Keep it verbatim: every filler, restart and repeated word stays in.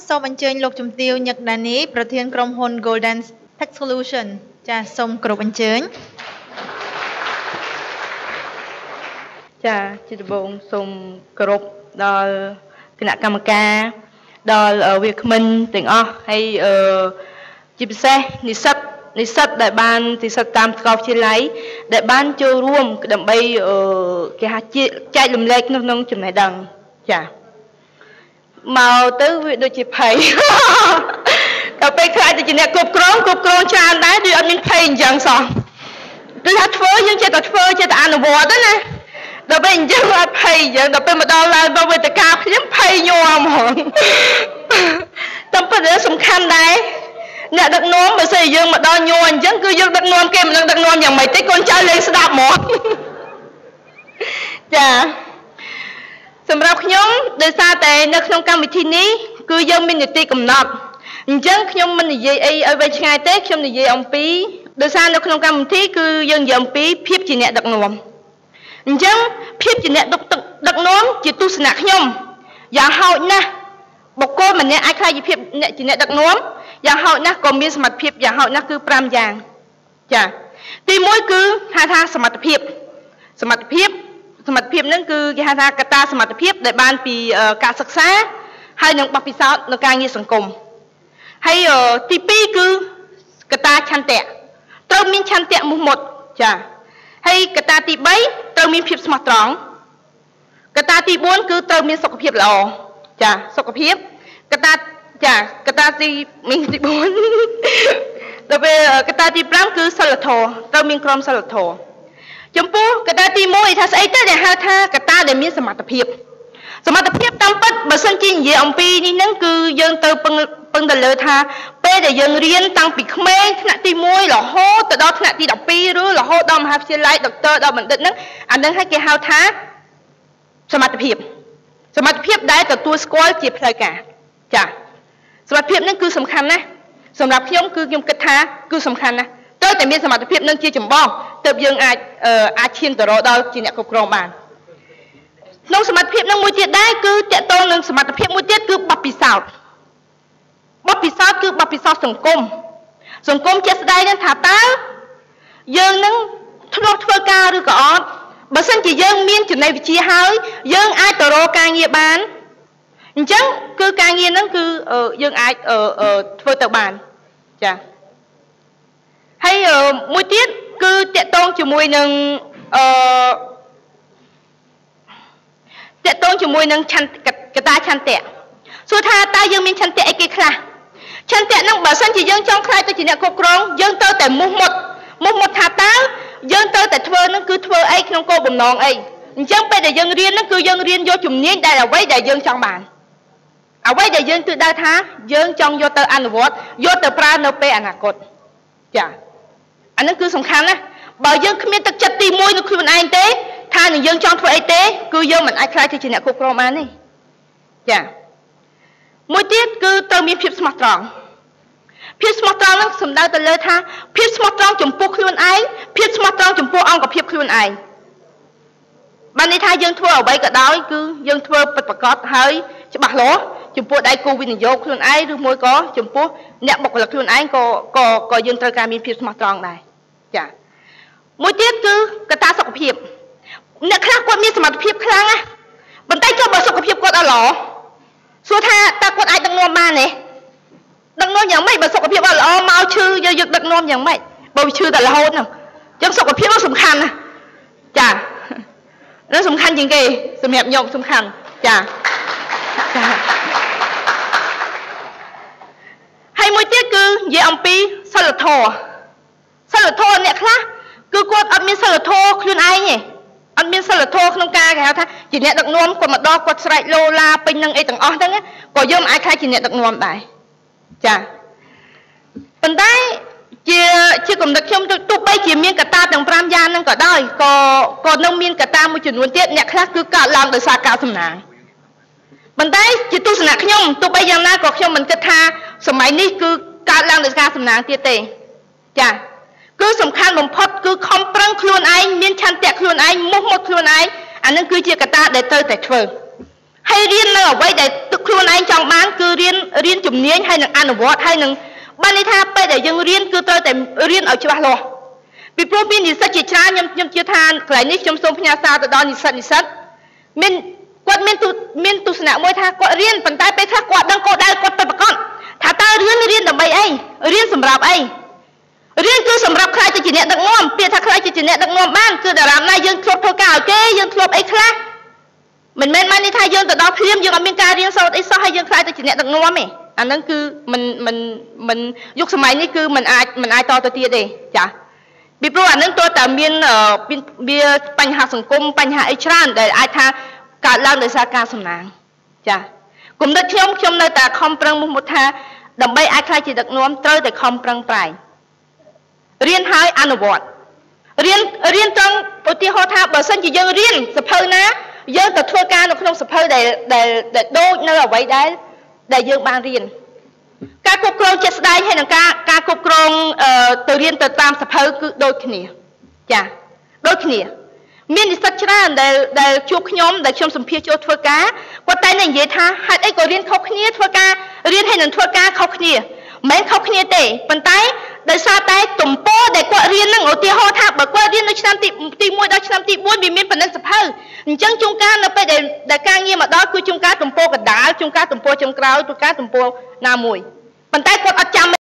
សូមអញ្ជើញលោកជំទាវញឹកដានីប្រធានក្រុមហ៊ុន Golden Tech Solution ចាសសូមគោរពអញ្ជើញចាជាដំបូងសូមគោរពដល់គណៈកម្មការដល់វាគ្មិនទាំងអស់ហើយអឺជាពិសេសនិស្សិតនិស្សិតដែលបាននិស្សិតតាមសាកលវិទ្យាល័យដែលបានចូលរួមដើម្បីអឺគេហៅចែករំលែកក្នុងចំណេះដឹងចាមកទៅវាដូចជាភ័យដល់ពេលខ្លាចទៅជាអ្នកគ្រប់គ្រងគ្រប់គ្រងច្រើនដែរដូចអត់មានភ័យអញ្ចឹងសោះដូចថាធ្វើយើងចេះតែធ្វើចេះតែអនុវត្តណាដល់ពេលអញ្ចឹងអត់ភ័យអញ្ចឹងដល់ពេលមកដល់ឡើងមកវេទិកាខ្ញុំភ័យញ័រហ្មងតែប៉ុន្តែសំខាន់ដែរអ្នកដឹកនាំបើសិនយើងមកដល់ញ័រអញ្ចឹងគឺយើងដឹកនាំគេមិនដឹងដឹកនាំយ៉ាងម៉េចទេកូនចៅលេងស្ដាប់ហ្មងចាសម្រាប់ខ្ញុំដោយសារតែនៅក្នុងកម្មវិធីនេះគឺយើងមាននីតិកំណត់អញ្ចឹងខ្ញុំមិននិយាយអីឲ្យវែងឆ្ងាយទេខ្ញុំនិយាយអំពីដោយសារនៅក្នុងកម្មវិធីគឺយើងនិយាយអំពីភាពជាអ្នកដឹកនាំអញ្ចឹងភាពជាអ្នកដឹកដឹកនាំជាទស្សនៈខ្ញុំយ៉ាងហោចណាស់បុគ្គលម្នាក់អាចខ្លាចជាភាពអ្នកជាអ្នកដឹកនាំយ៉ាងហោចណាស់ក៏មានសមត្ថភាពយ៉ាងហោចណាស់គឺប្រាំយ៉ាងចាទីមួយគឺហៅថាសមត្ថភាពសមត្ថភាពសមត្ថភាពហ្នឹងគឺគេហៅថាកត្តាសមត្ថភាពដែលបានពីការសិក្សាហើយនឹងបទពិសោធន៍នៅការងារសង្គមហើយទីពីរគឺកត្តាឆន្ទៈត្រូវមានឆន្ទៈមុះមុតចាហើយកត្តាទីបីត្រូវមានភាពស្មោះត្រង់កត្តាទីបួនគឺត្រូវមានសុខភាពល្អចាសុខភាពកត្តាចាកត្តាទីមានទីបួនដល់ពេលកត្តាទីប្រាំគឺសិលធម៌ត្រូវមានក្រមសិលធម៌ចំពោះកត្តាទីមួយថាស្អីទៅដែលហៅថាកត្តាដែលមានសមត្ថភាពសមត្ថភាពតាមពិតបើសិនជានិយាយអំពីនេះហ្នឹងគឺយើងទៅពឹងពឹងទៅលើថាពេលដែលយើងរៀនតាំងពីក្មេងថ្នាក់ទីមួយរហូតទៅដល់ថ្នាក់ទីដប់ពីរឬរហូតដល់មហាវិទ្យាល័យដុកទ័រដល់បណ្ឌិតហ្នឹងអាហ្នឹងឲ្យគេហៅថាសមត្ថភាពសមត្ថភាពដែលទទួលស្គាល់ជាផ្លូវការចាសមត្ថភាពហ្នឹងគឺសំខាន់ណាស់សម្រាប់ខ្ញុំគឺខ្ញុំគិតថាគឺសំខាន់ណាស់ត្រូវតែមានសមត្ថភាពនឹងជាចម្បងទើបយើងអាចអាចឈានទៅរកដល់ជាអ្នកគ្រប់គ្រងបានក្នុងសមត្ថភាពនឹងមួយទៀតដែរគឺតកតងនឹងសមត្ថភាពមួយទៀតគឺបទពិសោធន៍បទពិសោធន៍គឺបទពិសោធន៍សង្គមសង្គមជាក់ស្ដែងនឹងថាតើយើងនឹងធ្លាប់ធ្វើការឬក៏អត់បើសិនជាយើងមានចំណេះវិជ្ជាហើយយើងអាចទៅរកការងារបានអញ្ចឹងគឺការងារហ្នឹងគឺយើងអាចធ្វើទៅបានចាហើយមួយទៀតគឺតកតងជាមួយនឹងអឺតកតងជាមួយនឹងឆន្ទកតាឆន្ទៈសួរថាតើយើងមានឆន្ទៈអីគេខ្លះឆន្ទៈហ្នឹងបើសិនជាយើងចង់ខ្លាចទៅជាអ្នកគ្រប់គ្រងយើងទៅតែមុះមុតមុះមុតថាតើយើងទៅតែធ្វើហ្នឹងគឺធ្វើអីក្នុងគោលបំណងអីអញ្ចឹងពេលដែលយើងរៀនហ្នឹងគឺយើងរៀនយកជំនាញដែលអ្វីដែលយើងចង់បានអ្វីដែលយើងទិដៅថាយើងចង់យកទៅអនុវត្តយកទៅប្រើនៅពេលអនាគតចាអានឹងគឺសំខាន់ណាស់បើយើងគ្មានទឹកចិត្តទីមួយនៅខ្លួនឯងទេថានឹងយើងចង់ធ្វើអីទេគឺយើងមិនអាចខ្លាចទៅជាអ្នកគ្រប់គ្រងបានទេចាមួយទៀតគឺត្រូវមានភាពស្មោះត្រង់ភាពស្មោះត្រង់ហ្នឹងសំដៅទៅលើថាភាពស្មោះត្រង់ចំពោះខ្លួនឯងភាពស្មោះត្រង់ចំពោះអង្គភាពខ្លួនឯងបានន័យថាយើងធ្វើអ្វីក៏ដោយគឺយើងធ្វើពិតប្រាកដហើយច្បាស់លាស់ចំពោះដៃគូវិនិយោគខ្លួនឯងឬមួយក៏ចំពោះអ្នកបុគ្គលិកខ្លួនឯងក៏ក៏ក៏យើងត្រូវការមានភាពស្មោះត្រង់ដែរចាមួយទៀតគឺកត្តាសុខភាពអ្នកខ្លះគាត់មានសមត្ថភាពខ្លាំងណាស់ប៉ុន្តែចុះបើសុខភាពគាត់អត់ល្អសួរថាតើគាត់អាចដឹកនាំបានទេដឹកនាំយ៉ាងម៉េចបើសុខភាពអត់ល្អមកឈឺយើងយកដឹកនាំយ៉ាងម៉េចបើវាឈឺតែរហូតហ្នឹងអញ្ចឹងសុខភាពnóសំខាន់ណាស់ចាnóសំខាន់ជាងគេសម្រាប់ខ្ញុំសំខាន់ចាចាហើយមួយទៀតគឺនិយាយអំពីសិលធម៌សិលធម៌អ្នកខ្លះគឺគាត់អត់មានសិលធម៌ខ្លួនឯងទេអត់មានសិលធម៌ក្នុងការគេហៅថាជាអ្នកដឹកនាំគាត់មកដល់គាត់ស្រែកឡូឡាពេញនឹងអីទាំងអស់ហ្នឹងក៏យើងមិនអាចខ្លាចជាអ្នកដឹកនាំដែរចាប៉ុន្តែជាជាគំនិតខ្ញុំទោះបីជាមានកត្តាទាំងប្រាំយ៉ាងហ្នឹងក៏ដោយក៏ក៏នៅមានកត្តាមួយចំនួនទៀតអ្នកខ្លះគឺកើតឡើងដោយសារការសំណាងប៉ុន្តែជាទស្សនៈខ្ញុំទោះបីយ៉ាងណាក៏ខ្ញុំមិនគិតថាសម័យនេះគឺកើតឡើងដោយសារសំណាងទៀតទេចាគឺសំខាន់បំផុតគឺខំប្រឹងខ្លួនឯងមានឆន្ទៈខ្លួនឯងមុះមុតខ្លួនឯងអានឹងគឺជាកត្តាដែលត្រូវតែធ្វើហើយរៀននៅអ្វីដែលខ្លួនឯងចង់បានគឺរៀនរៀនជំនាញហើយនឹងអនុវត្តហើយនឹងបានន័យថាពេលដែលយើងរៀនគឺត្រូវតែរៀនឲ្យច្បាស់លាស់ពីព្រោះមាននិស្សិតជាច្រើនខ្ញុំខ្ញុំជឿថាកន្លែងនេះខ្ញុំសូមផ្ញើសារទៅដល់និស្សិតនិស្សិតមានគាត់មានមានទស្សនៈមួយថាគាត់រៀនប៉ុន្តែពេលខ្លះគាត់ដឹងគោលដៅគាត់ទៅប្រកបថាតើរៀនរៀនដើម្បីអីរៀនសម្រាប់អីរៀនគឺសម្រាប់ខ្លាចទៅជាអ្នកដឹកនាំពាក្យថាខ្លាចទៅជាអ្នកដឹកនាំបានគឺតារាមណាយើងធ្លាប់ធ្វើការឲ្យគេយើងធ្លាប់អីខ្លះមិនមែនបានន័យថាយើងទៅដល់ព្រាមយើងអត់មានការរៀនសូត្រអីសោះហើយយើងខ្លាចទៅជាអ្នកដឹកនាំទេអាហ្នឹងគឺមិនមិនមិនយុគសម័យនេះគឺមិនអាចមិនអាចតទៅទៀតទេចាពីព្រោះអាហ្នឹងតើតើមានវាបញ្ហាសង្គមបញ្ហាអីច្រើនដែលអាចថាកើតឡើងដោយសារការសំណាងចាគំនិតខ្ញុំខ្ញុំនៅតែខំប្រឹងមុខមុតថាដើម្បីអាចខ្លាចជាដឹកនាំត្រូវតែខំប្រឹងប្រែងរៀនហើយអនុវត្តរៀនរៀនត្រង់ឧទាហរណ៍ថាបើសិនជាយើងរៀនសភៅណាយើងទៅធ្វើការនៅក្នុងសភៅដែលដែលដូចនៅអ្វីដែលដែលយើងបានរៀនការគ្រប់គ្រងជាក់ស្ដែងហើយនឹងការការគ្រប់គ្រងទៅរៀនទៅតាមសភៅគឺដូចគ្នាចាដូចគ្នាមាននិស្សិតច្រើនដែលដែលជួបខ្ញុំដែលខ្ញុំសម្ភាសចូលធ្វើការគាត់តែនិយាយថាហេតុអីក៏រៀនខុសគ្នាធ្វើការរៀនហើយនឹងធ្វើការខុសគ្នាមិនមែនខុសគ្នាទេប៉ុន្តែដោយសារតែទំព័រដែលគាត់រៀនហ្នឹងឧទាហរណ៍ថាបើគាត់រៀននៅឆ្នាំទីទីមួយដល់ឆ្នាំទីបួនវាមានប៉ុណ្ណឹងសភៅអញ្ចឹងជួនកាលនៅពេលដែលដែលការងារមកដល់គឺជួនកាលទំព័រកណ្ដាលជួនកាលទំព័រចុងក្រោយជួនកាលទំព័រណាមួយប៉ុន្តែគាត់អត់ចាំ